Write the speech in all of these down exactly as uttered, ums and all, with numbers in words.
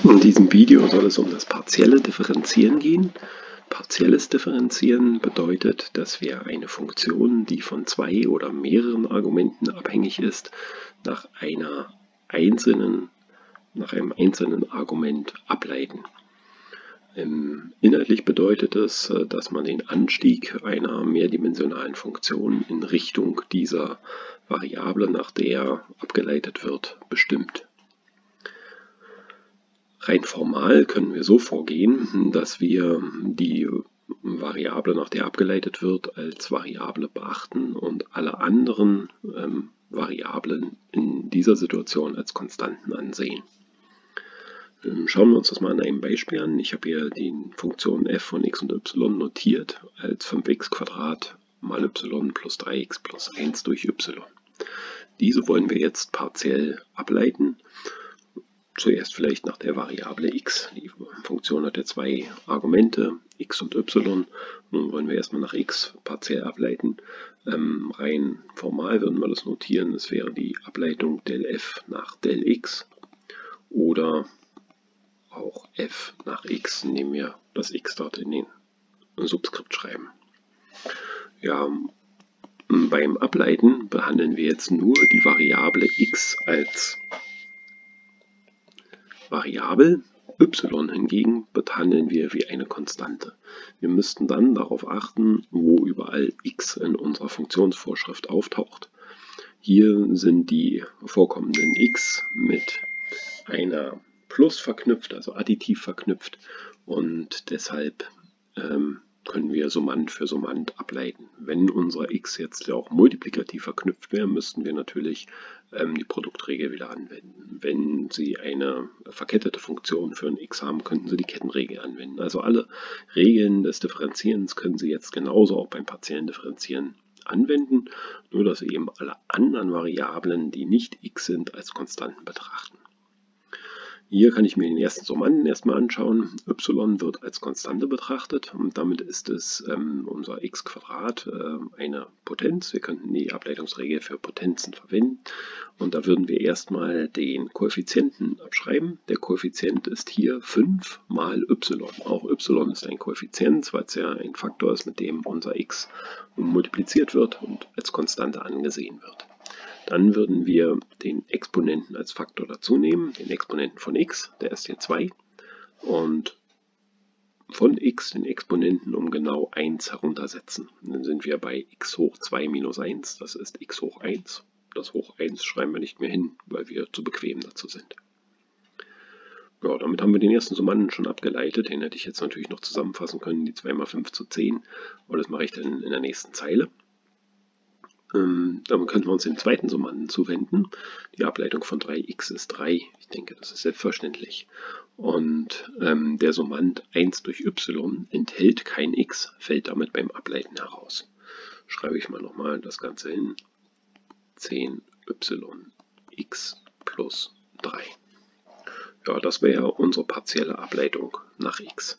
In diesem Video soll es um das partielle Differenzieren gehen. Partielles Differenzieren bedeutet, dass wir eine Funktion, die von zwei oder mehreren Argumenten abhängig ist, nach, einer einzelnen, nach einem einzelnen Argument ableiten. Inhaltlich bedeutet es, dass man den Anstieg einer mehrdimensionalen Funktion in Richtung dieser Variable, nach der abgeleitet wird, bestimmt. Rein formal können wir so vorgehen, dass wir die Variable, nach der abgeleitet wird, als Variable beachten und alle anderen ähm, Variablen in dieser Situation als Konstanten ansehen. Ähm, schauen wir uns das mal an einem Beispiel an. Ich habe hier die Funktion f von x und y notiert als fünf x mal y plus drei x plus eins durch y. Diese wollen wir jetzt partiell ableiten. Zuerst vielleicht nach der Variable x. Die Funktion hat ja zwei Argumente, x und y. Nun wollen wir erstmal nach x partiell ableiten. Ähm, rein formal würden wir das notieren. Es wäre die Ableitung del f nach del x oder auch f nach x, indem wir das x dort in den Subskript schreiben. Ja, beim Ableiten behandeln wir jetzt nur die Variable x als Variable, y hingegen behandeln wir wie eine Konstante. Wir müssten dann darauf achten, wo überall x in unserer Funktionsvorschrift auftaucht. Hier sind die vorkommenden x mit einer Plus verknüpft, also additiv verknüpft, und deshalb ähm, können wir Summand für Summand ableiten. Wenn unser x jetzt auch multiplikativ verknüpft wäre, müssten wir natürlich ähm, die Produktregel wieder anwenden. Wenn Sie eine verkettete Funktion für ein x haben, könnten Sie die Kettenregel anwenden. Also alle Regeln des Differenzierens können Sie jetzt genauso auch beim partiellen Differenzieren anwenden, nur dass Sie eben alle anderen Variablen, die nicht x sind, als Konstanten betrachten. Hier kann ich mir den ersten Summanden erstmal anschauen. Y wird als Konstante betrachtet und damit ist es ähm, unser x Quadrat äh, eine Potenz. Wir könnten die Ableitungsregel für Potenzen verwenden und da würden wir erstmal den Koeffizienten abschreiben. Der Koeffizient ist hier fünf mal y. Auch y ist ein Koeffizient, weil es ja ein Faktor ist, mit dem unser x multipliziert wird und als Konstante angesehen wird. Dann würden wir den Exponenten als Faktor dazu nehmen, den Exponenten von x, der ist hier zwei, und von x den Exponenten um genau eins heruntersetzen. Dann sind wir bei x hoch zwei minus eins, das ist x hoch eins. Das hoch eins schreiben wir nicht mehr hin, weil wir zu bequem dazu sind. Ja, damit haben wir den ersten Summanden schon abgeleitet. Den hätte ich jetzt natürlich noch zusammenfassen können, die zwei mal fünf zu zehn, aber das mache ich dann in der nächsten Zeile. Ähm, dann könnten wir uns den zweiten Summanden zuwenden. Die Ableitung von drei x ist drei. Ich denke, das ist selbstverständlich. Und ähm, der Summand eins durch y enthält kein x, fällt damit beim Ableiten heraus. Schreibe ich mal nochmal das Ganze hin. zehn y x plus drei. Ja, das wäre unsere partielle Ableitung nach x.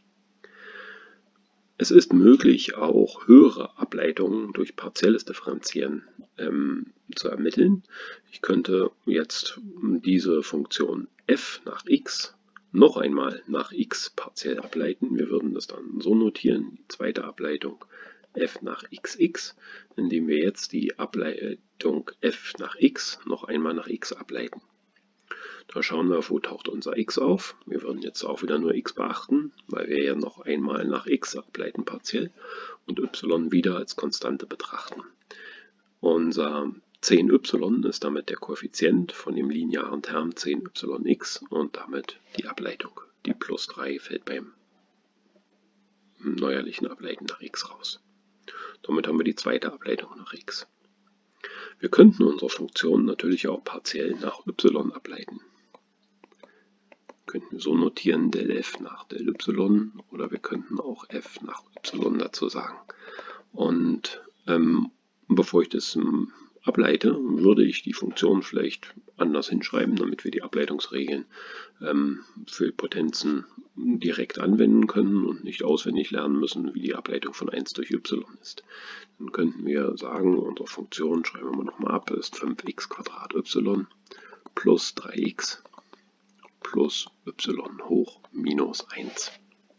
Es ist möglich, auch höhere Ableitungen durch partielles Differenzieren ähm, zu ermitteln. Ich könnte jetzt diese Funktion f nach x noch einmal nach x partiell ableiten. Wir würden das dann so notieren, die zweite Ableitung f nach xx, indem wir jetzt die Ableitung f nach x noch einmal nach x ableiten. Da schauen wir, wo taucht unser x auf. Wir würden jetzt auch wieder nur x beachten, weil wir ja noch einmal nach x ableiten partiell und y wieder als Konstante betrachten. Unser zehn y ist damit der Koeffizient von dem linearen Term zehn y x und damit die Ableitung. Die plus drei fällt beim neuerlichen Ableiten nach x raus. Damit haben wir die zweite Ableitung nach x. Wir könnten unsere Funktion natürlich auch partiell nach y ableiten. Könnten wir so notieren, del f nach del y, oder wir könnten auch f nach y dazu sagen. Und ähm, bevor ich das ähm, ableite, würde ich die Funktion vielleicht anders hinschreiben, damit wir die Ableitungsregeln ähm, für Potenzen direkt anwenden können und nicht auswendig lernen müssen, wie die Ableitung von eins durch y ist. Dann könnten wir sagen, unsere Funktion, schreiben wir nochmal ab, ist fünf x y plus drei x plus y hoch minus eins.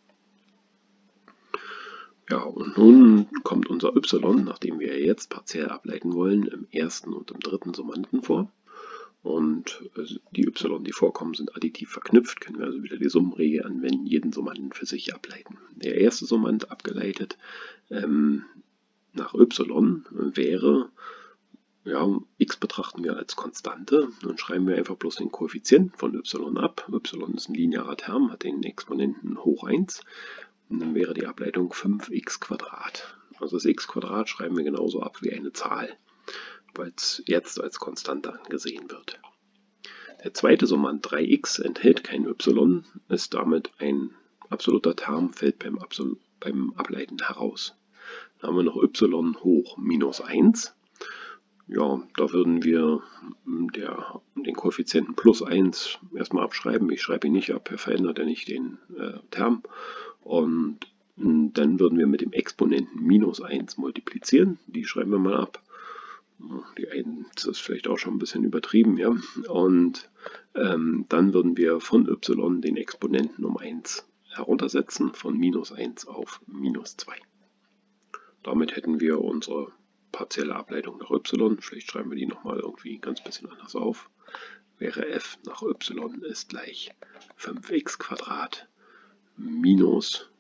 Ja, und nun kommt unser y, nachdem wir jetzt partiell ableiten wollen, im ersten und im dritten Summanden vor. Und die y, die vorkommen, sind additiv verknüpft, können wir also wieder die Summenregel anwenden, jeden Summanden für sich ableiten. Der erste Summand abgeleitet ähm, nach y wäre, ja, x betrachten wir als Konstante, dann schreiben wir einfach bloß den Koeffizienten von y ab. Y ist ein linearer Term, hat den Exponenten hoch eins. Und dann wäre die Ableitung fünf x Quadrat. Also das x Quadrat schreiben wir genauso ab wie eine Zahl, weil es jetzt als Konstante angesehen wird. Der zweite Summand drei x enthält kein y, ist damit ein absoluter Term, fällt beim, Absol beim Ableiten heraus. Dann haben wir noch y hoch minus eins. Ja, da würden wir der, den Koeffizienten plus eins erstmal abschreiben. Ich schreibe ihn nicht ab, er verändert ja nicht den äh, Term. Und dann würden wir mit dem Exponenten minus eins multiplizieren. Die schreiben wir mal ab. Die eins ist vielleicht auch schon ein bisschen übertrieben, ja. Und ähm, dann würden wir von y den Exponenten um eins heruntersetzen, von minus eins auf minus zwei. Damit hätten wir unsere partielle Ableitung nach y, vielleicht schreiben wir die nochmal irgendwie ganz bisschen anders auf, wäre f nach y ist gleich fünf x Quadrat minus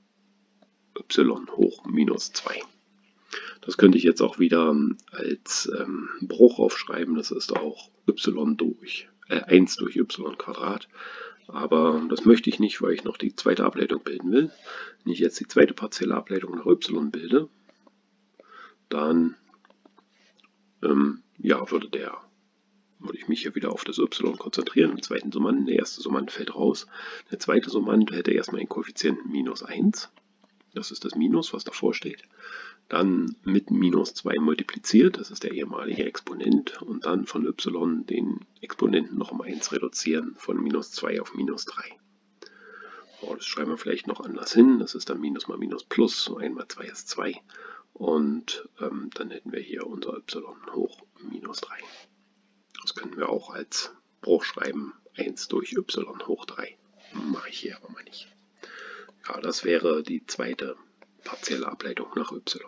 y hoch minus zwei. Das könnte ich jetzt auch wieder als ähm, Bruch aufschreiben, das ist auch y durch, äh, eins durch y Quadrat. Aber das möchte ich nicht, weil ich noch die zweite Ableitung bilden will. Wenn ich jetzt die zweite partielle Ableitung nach y bilde, dann ähm, ja, würde, der, würde ich mich hier wieder auf das y konzentrieren, im zweiten Summand. Der erste Summand fällt raus. Der zweite Summand hätte erstmal einen Koeffizienten minus eins. Das ist das Minus, was davor steht. Dann mit minus zwei multipliziert, das ist der ehemalige Exponent. Und dann von y den Exponenten noch um eins reduzieren, von minus zwei auf minus drei. Oh, das schreiben wir vielleicht noch anders hin. Das ist dann Minus mal Minus Plus. eins mal zwei ist zwei. Und ähm, dann hätten wir hier unser y hoch minus drei. Das können wir auch als Bruch schreiben. eins durch y hoch drei. Mache ich hier aber mal nicht. Ja, das wäre die zweite partielle Ableitung nach y.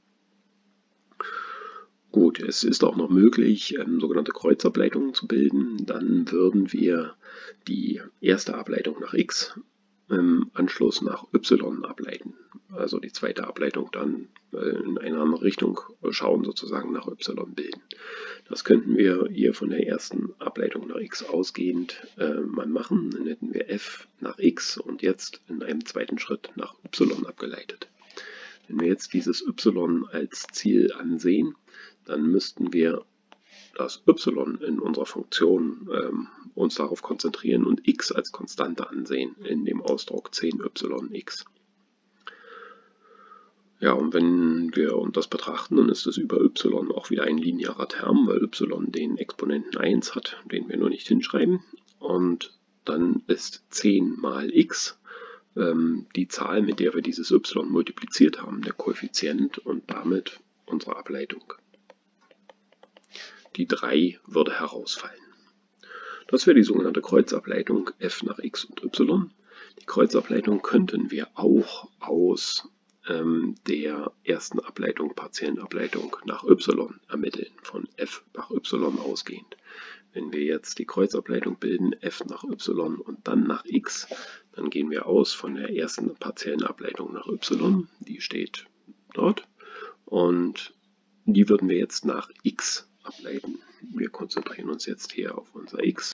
Gut, es ist auch noch möglich, ähm, sogenannte Kreuzableitungen zu bilden. Dann würden wir die erste Ableitung nach x im Anschluss nach y ableiten. Also die zweite Ableitung dann äh, in eine andere Richtung schauen, sozusagen nach y bilden. Das könnten wir hier von der ersten Ableitung nach x ausgehend äh, mal machen. Dann hätten wir f nach x und jetzt in einem zweiten Schritt nach y abgeleitet. Wenn wir jetzt dieses y als Ziel ansehen, dann müssten wir das y in unserer Funktion ähm, uns darauf konzentrieren und x als Konstante ansehen in dem Ausdruck zehn y x. Ja, und wenn wir uns das betrachten, dann ist es über y auch wieder ein linearer Term, weil y den Exponenten eins hat, den wir nur nicht hinschreiben. Und dann ist zehn mal x ähm, die Zahl, mit der wir dieses y multipliziert haben, der Koeffizient und damit unsere Ableitung. Die drei würde herausfallen. Das wäre die sogenannte Kreuzableitung f nach x und y. Die Kreuzableitung könnten wir auch aus ähm, der ersten Ableitung, partiellen Ableitung nach y ermitteln, von f nach y ausgehend. Wenn wir jetzt die Kreuzableitung bilden, f nach y und dann nach x, dann gehen wir aus von der ersten partiellen Ableitung nach y, die steht dort, und die würden wir jetzt nach x ableiten. Wir konzentrieren uns jetzt hier auf unser x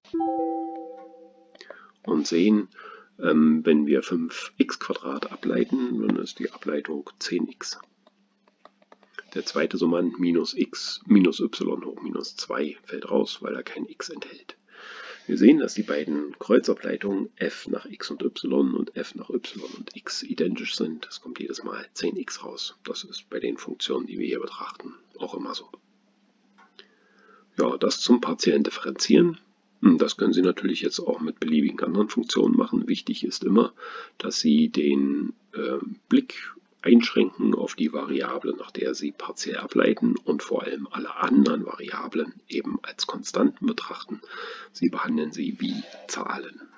und sehen, ähm, wenn wir fünf x Quadrat ableiten, dann ist die Ableitung zehn x. Der zweite Summand minus x minus y hoch minus zwei fällt raus, weil er kein x enthält. Wir sehen, dass die beiden Kreuzableitungen f nach x und y und f nach y und x identisch sind. Es kommt jedes Mal zehn x raus. Das ist bei den Funktionen, die wir hier betrachten, auch immer so. Ja, das zum partiellen Differenzieren. Das können Sie natürlich jetzt auch mit beliebigen anderen Funktionen machen. Wichtig ist immer, dass Sie den äh, Blick einschränken auf die Variable, nach der Sie partiell ableiten und vor allem alle anderen Variablen eben als Konstanten betrachten. Sie behandeln sie wie Zahlen.